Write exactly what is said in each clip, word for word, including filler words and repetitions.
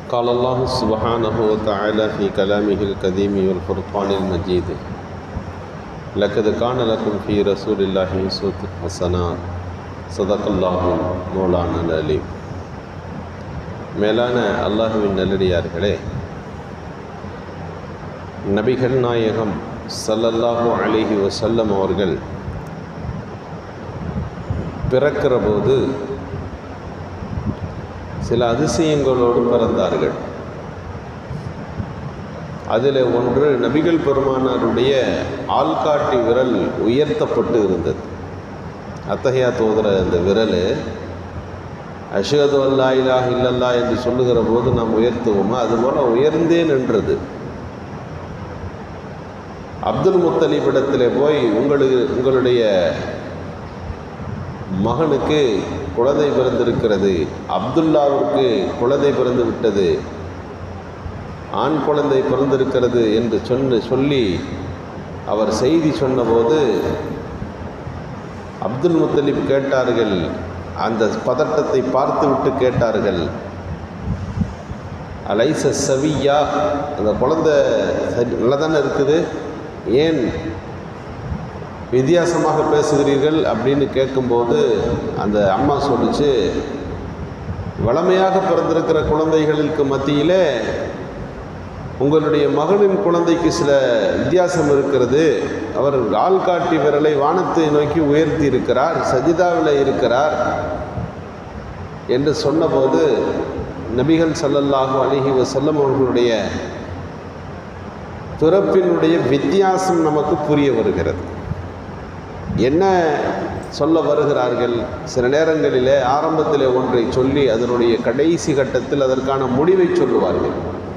قال الله سبحانه وتعالى في كلامه القديم والفرقان المجيد لقد كان لكم في رسول الله أسوة حسنة صدق الله مولانا العليم. மேலான அல்லாஹ்வின் நல்லடியார்களே, நபிகள் நாயகம் ஸல்லல்லாஹு அலைஹி வஸல்லம் அவர்கள் பிறக்கிற போது சில அதிசயங்களோடு பிறந்தார்கள். அதில் ஒன்று, நபிகள் பெருமானாருடைய ஆள்காட்டி விரல் உயர்த்தப்பட்டு இருந்தது. அத்தகையா தோதுற அந்த விரல் அஷ்ஹது அல்லா இலாஹ இல்லல்லாஹ் என்று சொல்லுகிற போது நாம் உயர்த்துவோமா, அதுபோல் உயர்ந்தே நின்றது. அப்துல் முத்தலிபிடத்தில் போய் உங்களுக்கு உங்களுடைய மகனுக்கு குழந்தை பிறந்திருக்கிறது, அப்துல்லாவிற்கு குழந்தை பிறந்து விட்டது, ஆண் குழந்தை பிறந்திருக்கிறது என்று சொன்னு சொல்லி அவர் செய்தி சொன்னபோது அப்துல் முத்தலிப் கேட்டார்கள், அந்த பதட்டத்தை பார்த்துவிட்டு கேட்டார்கள், அலைச சவியா, அந்த குழந்தை நல்லா தானே இருக்குது, ஏன் வித்தியாசமாக பேசுகிறீர்கள் அப்படின்னு கேட்கும்போது அந்த அம்மா சொல்லிச்சு, வளமையாக பிறந்திருக்கிற குழந்தைகளுக்கு மத்தியிலே உங்களுடைய மகனின் குழந்தைக்கு சில வித்தியாசம் இருக்கிறது. அவர் ஆள்காட்டி விரலை வானத்தை நோக்கி உயர்த்தி இருக்கிறார், சஜிதாவில் இருக்கிறார் என்று சொன்னபோது நபிகள் ஸல்லல்லாஹு அலைஹி வஸல்லம் அவர்களுடைய பிறப்பினுடைய வித்தியாசம் நமக்கு புரிய வருகிறது. என்ன சொல்ல வருகிறார்கள்? சில நேரங்களிலே ஆரம்பத்தில் ஒன்றை சொல்லி அதனுடைய கடைசி கட்டத்தில் அதற்கான முடிவை சொல்லுவார்கள்.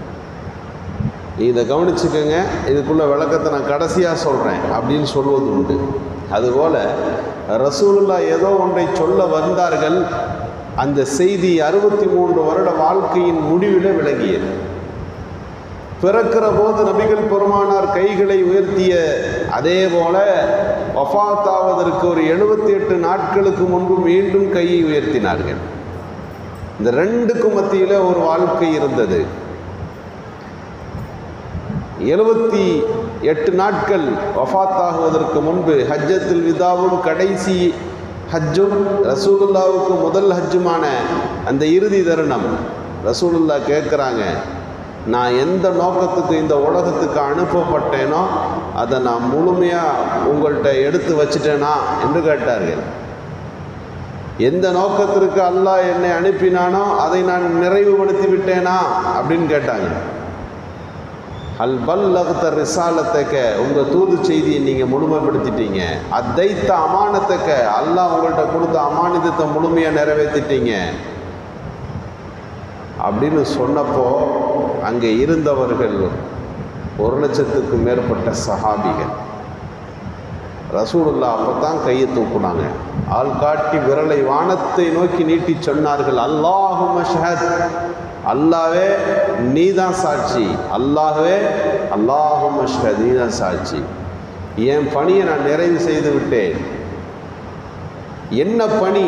இதை கவனிச்சுக்கோங்க, இதுக்குள்ள விளக்கத்தை நான் கடைசியாக சொல்கிறேன் அப்படின்னு சொல்வது உண்டு. அதுபோல் ரசூலுல்லாஹ் ஏதோ ஒன்றை சொல்ல வந்தார்கள். அந்த செய்தி அறுபத்தி மூன்று வருட வாழ்க்கையின் முடிவில் விளங்கியது. பிறக்கிற போது நபிகள் பெருமானார் கைகளை உயர்த்திய அதே போல வஃபாத்தாவதற்கு ஒரு எழுபத்தி எட்டு நாட்களுக்கு முன்பு மீண்டும் கையை உயர்த்தினார்கள். இந்த ரெண்டுக்கும் மத்தியில் ஒரு வாழ்க்கை இருந்தது. எழுபத்தி எட்டு நாட்கள் வஃபாத்தாகுவதற்கு முன்பு ஹஜ்ஜத்துல் விதாவும் கடைசி ஹஜ்ஜும் ரசூலுல்லாவுக்கு முதல் ஹஜ்ஜுமான அந்த இறுதி தருணம் ரசூலுல்லாஹ் கேட்குறாங்க, நான் எந்த நோக்கத்துக்கு இந்த உலகத்துக்கு அனுப்பப்பட்டேனோ அதை நான் முழுமையாக உங்கள்கிட்ட எடுத்து வச்சுட்டேனா என்று கேட்டார்கள். எந்த நோக்கத்திற்கு அல்லாஹ் என்னை அனுப்பினானோ அதை நான் நிறைவுபடுத்தி விட்டேனா அப்படின்னு கேட்டாங்க. அல் பல்லக்த ரிசாலத்தக்க, உங்கள் தூது செய்தியை நீங்கள் முழுமைப்படுத்திட்டீங்க. அத்தைத்த அமானத்தக்க, அல்லாஹ் உங்கள்கிட்ட கொடுத்த அமானிதத்தை முழுமையாக நிறைவேற்றிட்டீங்க அப்படின்னு சொன்னப்போ அங்கே இருந்தவர்கள் ஒரு லட்சத்துக்கு மேற்பட்ட சஹாபிகள். ரசூலுல்லாஹ் அப்போ தான் கையை தூக்குனாங்க. ஆள் காட்டி விரலை வானத்தை நோக்கி நீட்டி சொன்னார்கள், அல்லாஹும்ம ஷஹத், அல்லாஹ்வே நீதான் சாட்சி, அல்லாஹ்வே அல்லாஹும்ம ஷஹத், நீதான் சாட்சி, என் பணியை நான் நிறைவு செய்து விட்டேன். என்ன பணி?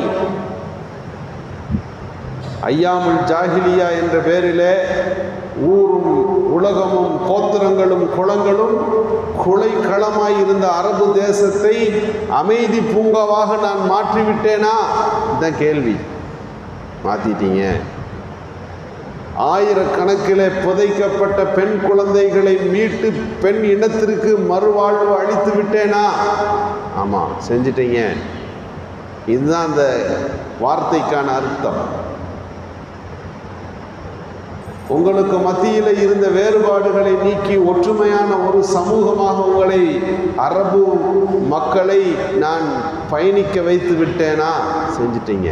ஐயாமுல் ஜாஹிலியா என்ற பெயரிலே ஊரும் உலகமும் கோத்திரங்களும் குளங்களும் குலைக்களமாய் இருந்த அரபு தேசத்தை அமைதி பூங்காவாக நான் மாற்றிவிட்டேனா? இதுதான் கேள்வி. மாற்றிட்டீங்க. ஆயிரக்கணக்கில் புதைக்கப்பட்ட பெண் குழந்தைகளை மீட்டு பெண் இனத்திற்கு மறுவாழ்வு அளித்து விட்டேனா? ஆமாம், செஞ்சிட்டீங்க. இதுதான் அந்த வார்த்தைக்கான அர்த்தம். உங்களுக்கு மத்தியில் இருந்த வேறுபாடுகளை நீக்கி ஒற்றுமையான ஒரு சமூகமாக உங்களை, அரபு மக்களை நான் பயணிக்க வைத்து விட்டேனா? செஞ்சிட்டீங்க.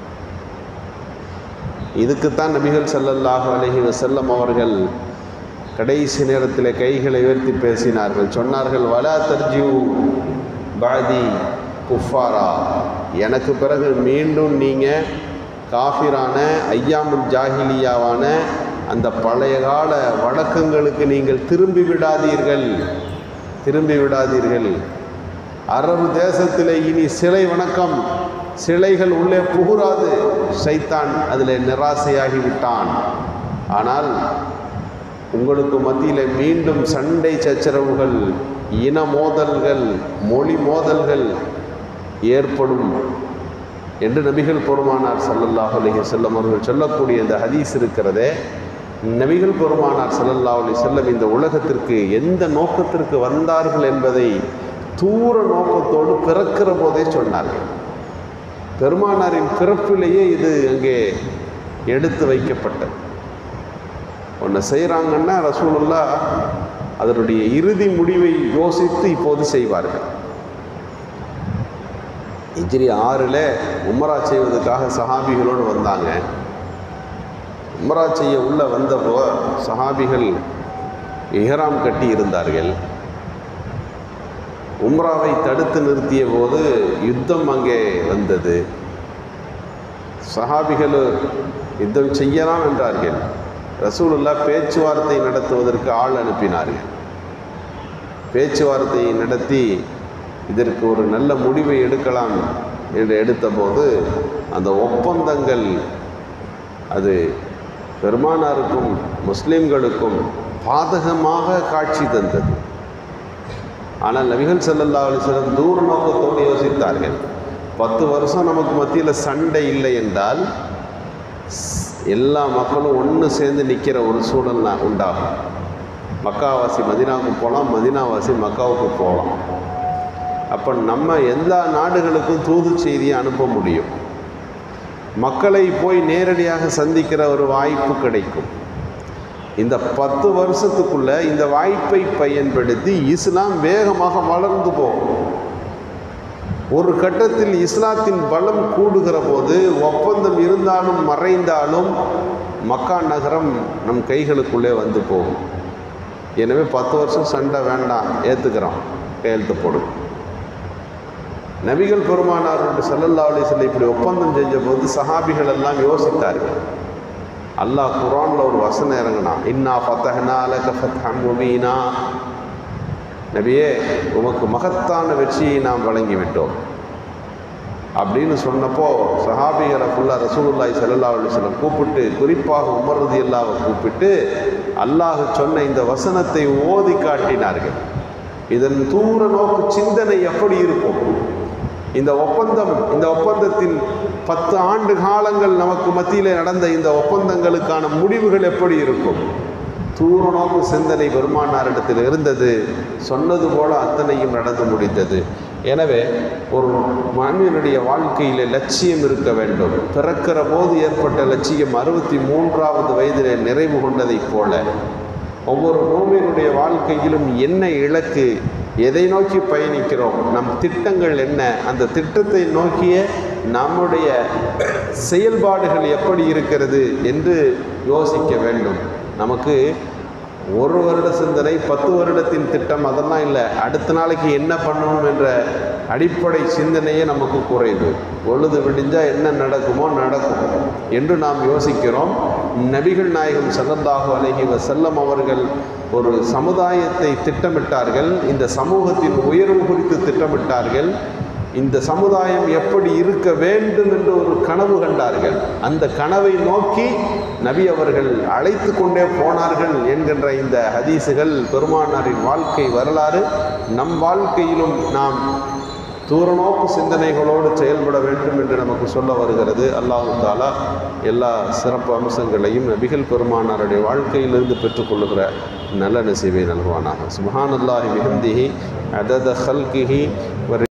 இதுக்குத்தான் நபிகள் ஸல்லல்லாஹு அலைஹி வஸல்லம் அவர்கள் கடைசி நேரத்தில் கைகளை உயர்த்தி பேசினார்கள். சொன்னார்கள், வலா தர்ஜிஉ பாதி குஃபாரா, எனக்கு பிறகு மீண்டும் நீங்கள் காஃபிரான ஐயாமுல் ஜாஹிலியாவான அந்த பழைய கால வழக்கங்களுக்கு நீங்கள் திரும்பி விடாதீர்கள், திரும்பி விடாதீர்கள். அரபு தேசத்தில் இனி சிலை வணக்கம், சிலைகள் உள்ளே புகுராது. சைத்தான் அதில் நிராசையாகி விட்டான். ஆனால் உங்களுக்கு மத்தியில் மீண்டும் சண்டை சச்சரவுகள், இன மோதல்கள், மொழி மோதல்கள் ஏற்படும் என்று நபிகள் பெருமானார் ஸல்லல்லாஹு அலைஹி வஸல்லம் அவர்கள் சொல்லக்கூடிய இந்த ஹதீஸ் இருக்கிறதே, நபிகள் பெருமானார் ஸல்லல்லாஹு அலைஹி வஸல்லம் இந்த உலகத்திற்கு எந்த நோக்கத்திற்கு வந்தார்கள் என்பதை தூர நோக்கத்தோடு பிறக்கிற போதே சொன்னார்கள். பெருமானாரின் பிறப்பிலேயே இது அங்கே எடுத்து வைக்கப்பட்டது. ஒன்று செய்கிறாங்கன்னா ரசூலுல்லாஹ் அதனுடைய இறுதி முடிவை யோசித்து இப்போது செய்வார்கள். ஹிஜ்ரி ஆறில் உம்ரா செய்வதற்காக சஹாபிகளோடு வந்தாங்க. உம்ரா செய்ய உள்ளே வந்தப்போ சஹாபிகள் இஹ்ராம் கட்டி இருந்தார்கள். உம்ராவை தடுத்து நிறுத்திய போது யுத்தம் அங்கே வந்தது. சஹாபிகள் யுத்தம் செய்யலாம் என்றார்கள். ரசூலுல்லாஹ் பேச்சுவார்த்தை நடத்துவதற்கு ஆள் அனுப்பினார்கள். பேச்சுவார்த்தையை நடத்தி இதற்கு ஒரு நல்ல முடிவை எடுக்கலாம் என்று எடுத்தபோது அந்த ஒப்பந்தங்கள் அது பெருமானாருக்கும் முஸ்லீம்களுக்கும் பாதகமாக காட்சி தந்தது. ஆனால் நபிகள் ஸல்லல்லாஹு அலைஹி வஸல்லம் தூர நோக்கத்தோடு யோசித்தார்கள். பத்து வருஷம் நமக்கு மத்தியில் சண்டை இல்லை என்றால் எல்லா மக்களும் ஒன்று சேர்ந்து நிற்கிற ஒரு சூழல் உண்டாகும். மக்காவாசி மதினாவுக்கு போகலாம், மதினாவாசி மக்காவுக்கு போகலாம். அப்போ நம்ம எல்லா நாடுகளுக்கும் தூது செய்தியை அனுப்ப முடியும். மக்களை போய் நேரடியாக சந்திக்கிற ஒரு வாய்ப்பு கிடைக்கும். இந்த பத்து வருஷத்துக்குள்ள இந்த வாய்ப்பை பயன்படுத்தி இஸ்லாம் வேகமாக வளர்ந்து போகும். ஒரு கட்டத்தில் இஸ்லாத்தின் பலம் கூடுகிற போது ஒப்பந்தம் இருந்தாலும் மறைந்தாலும் மக்கா நகரம் நம் கைகளுக்குள்ளே வந்து போகும். எனவே பத்து வருஷம் சண்டை வேண்டாம், ஏற்றுக்கிறோம், கையெழுத்து போடும். நபிகள் பெருமானார் ஸல்லல்லாஹு அலைஹி வஸல்லம் இப்படி ஒப்பந்தம் செஞ்ச போது சஹாபிகள் எல்லாம் யோசித்தார்கள். அல்லாஹ் குர்ஆனில் ஒரு வசனம் இறங்கினா, இன்னா ஃபதஹ்னா லக ஃபத்ஹன் முபீனா, நபியே உமக்கு மகத்தான வெற்றியை நாம் வழங்கிவிட்டோம் அப்படின்னு சொன்னப்போ சஹாபிகளை ஃபுல்லாக ரசூலுல்லாஹி ஸல்லல்லாஹு அலைஹி வஸல்லம் கூப்பிட்டு, குறிப்பாக உமர் ரலியல்லாஹு கூப்பிட்டு அல்லாஹ் சொன்ன இந்த வசனத்தை ஓதி காட்டினார்கள். இதன் தூர நோக்கு சிந்தனை எப்படி இருக்கும்? இந்த ஒப்பந்தம், இந்த ஒப்பந்தத்தின் பத்து ஆண்டு காலங்கள் நமக்கு மத்தியில் நடந்த இந்த ஒப்பந்தங்களுக்கான முடிவுகள் எப்படி இருக்கும்? தூர நோக்கு சிந்தனை பெருமானாரிடத்தில் இருந்தது. சொன்னது போல அத்தனையும் நடந்து முடிந்தது. எனவே ஒரு மனிதனுடைய வாழ்க்கையில் லட்சியம் இருக்க வேண்டும். பிறக்கிற போது ஏற்பட்ட லட்சியம் அறுபத்தி மூன்றாவது வயதில் நிறைவு கொண்டதைப் போல ஒவ்வொரு மூமினுடைய வாழ்க்கையிலும் என்ன இலக்கு, எதை நோக்கி பயணிக்கிறோம், நம் திட்டங்கள் என்ன, அந்த திட்டத்தை நோக்கிய நம்முடைய செயல்பாடுகள் எப்படி இருக்கிறது என்று யோசிக்க வேண்டும். நமக்கு ஒரு வருட சிந்தனை, பத்து வருடத்தின் திட்டம் அதெல்லாம் இல்லை. அடுத்த நாளைக்கு என்ன பண்ணணும் என்ற அடிப்படை சிந்தனையே நமக்கு குறைவு. பொழுது விடிஞ்சால் என்ன நடக்குமோ நடக்கும் என்று நாம் யோசிக்கிறோம். நபிகள் நாயகம் ஸல்லல்லாஹு அலைஹி வஸல்லம் அவர்கள் ஒரு சமுதாயத்தை திட்டமிட்டார்கள். இந்த சமூகத்தின் உயர்வு குறித்து திட்டமிட்டார்கள். இந்த சமுதாயம் எப்படி இருக்க வேண்டும் என்று ஒரு கனவு கண்டார்கள். அந்த கனவை நோக்கி நபி அவர்கள் அழைத்து கொண்டே போனார்கள் என்கின்ற இந்த ஹதீஸுகள் பெருமானாரின் வாழ்க்கை வரலாறு. நம் வாழ்க்கையிலும் நாம் தூரநோக்கு சிந்தனைகளோடு செயல்பட வேண்டும் என்று நமக்கு சொல்ல வருகிறது. அல்லாஹு தஆலா எல்லா சிறப்பு அம்சங்களையும் நபிகள் பெருமானாருடைய வாழ்க்கையிலிருந்து பெற்றுக்கொள்ளுகிற நல்ல நசீபை நல்குவானாக. சுப்ஹானல்லாஹி பிஹம்திஹி அதத ஹல்கிஹி